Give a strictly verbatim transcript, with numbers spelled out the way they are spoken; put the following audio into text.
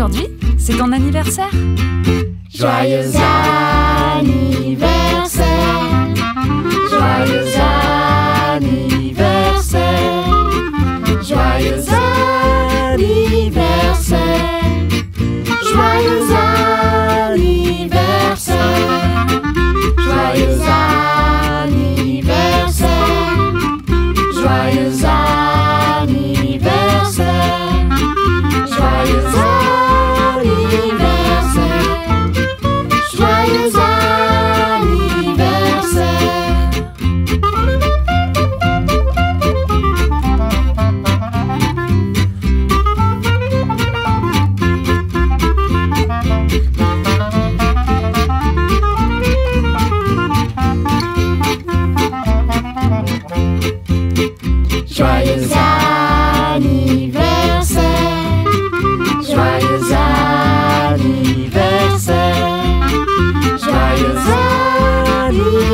Aujourd'hui, c'est ton anniversaire. Joyeux anniversaire, joyeux anniversaire, joyeux anniversaire, joyeux anniversaire, joyeux anniversaire, joyeux anniversaire, joyeux Joyeux anniversaire, joyeux anniversaire, joyeux anniversaire.